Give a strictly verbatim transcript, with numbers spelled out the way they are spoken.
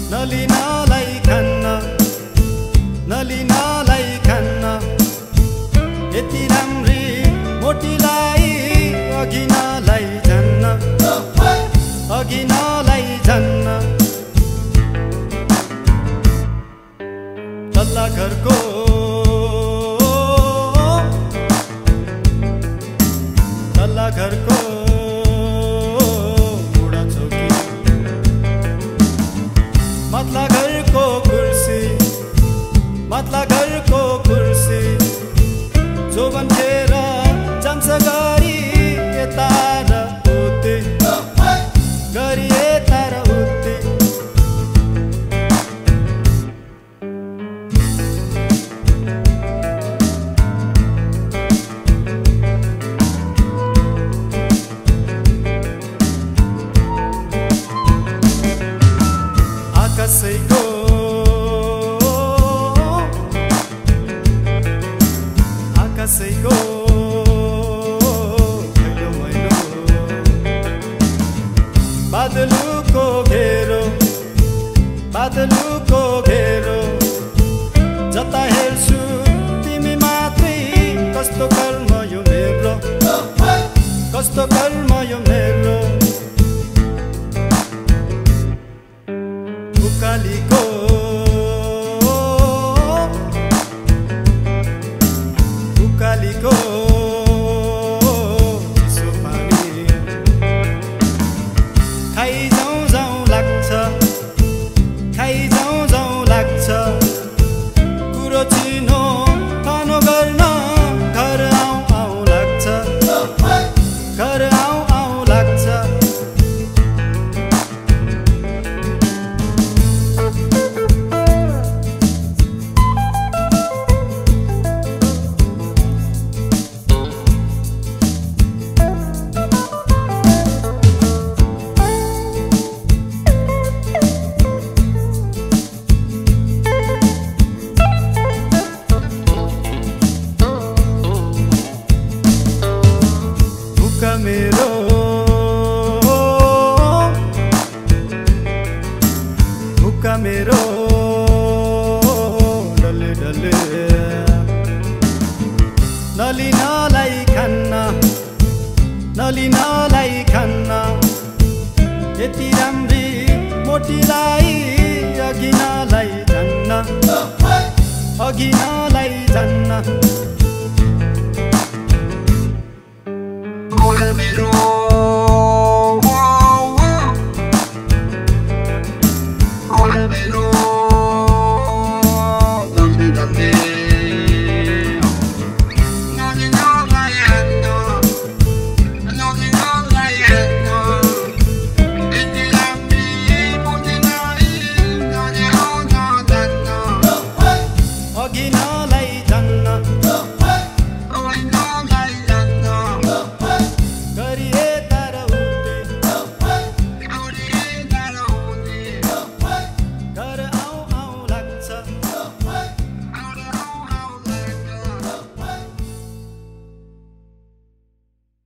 नलिनालाई खान्न नलिनालाई खान्न यति राम्री मोटीलाई अघि नलाई झन्न अघि नलाई झन्न तल्ला घरको तल्ला घरको बुढा छोकी माथला घरको कुर्सी माथला घरको कुर्सी जो बन्थेर जान्छ गरी यता र उति गरी यता र उति आकाशैको आकाशैको मैलो मैलो बादलुको घेरो बादलुको घेरो जता हेर्छु तिमी मात्रै कस्तो कर्म यो मेरो कस्तो कर्म यो मेरो उकालीको उकालीको चिसो पानी खाइ जाउँ जाउँ लाग्छ खाइ जाउँ जाउँ लाग्छ कुरो चिनो खानो गर्न घर आउँ आउँ लाग्छ घर आउँ आउँ लाग्छ मेरो हुक्का मेरो डले डले नलिनालाई खान्न नलिनालाई खान्न यति राम्री मोटीलाई अघि नलाई झन्न अघि नलाई झन्न मेरो मेरो